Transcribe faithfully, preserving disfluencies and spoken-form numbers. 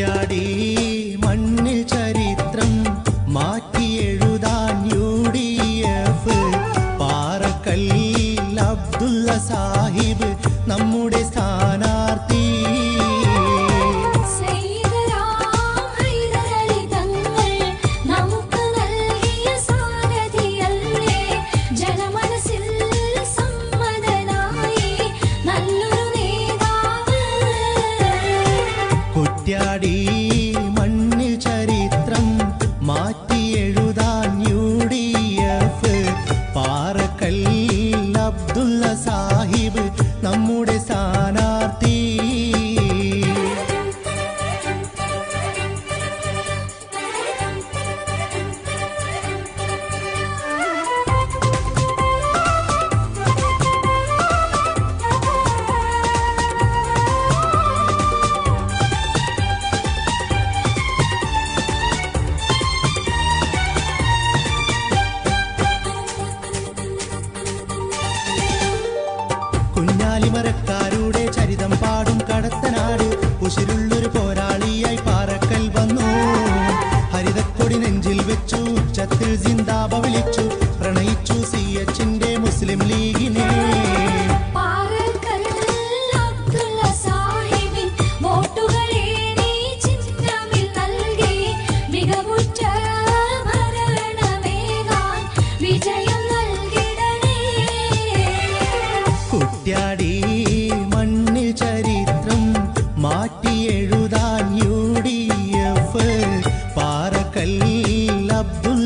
കുറ്റ്യാടി മണ്ണിൽ ചരിത്രം മാറ്റി എഴുതാൻ U D F Parakkal Abdulla Sahib നമ്മുടെ സ്ഥാനാർത്ഥി. കുറ്റ്യാടി മണ്ണിൽ ചരിത്രം മാറ്റി എഴുതാൻ U D F Parakkal Abdulla Sahib നമ്മുടെ സ്ഥാനാർത്ഥി. കുഞ്ഞാലിമരക്കാരുടെ ചരിതം പാടും കടത്തനാട് ഉശിരുള്ളൊരു പോരാളിയായി പാറക്കൽ വന്നു. ഹരിതക്കൊടി നെഞ്ചിൽ വെച്ചു ഉച്ചത്തിൽ സിന്ദാബ വിളിച്ചു പ്രണയിച്ചു സി എച്ചിന്റെ മുസ്ലിം ലീഗിനെ. കുറ്റ്യാടി മണ്ണിൽ ചരിത്രം മാറ്റി എഴുതാൻ U D F Parakkal Abdulla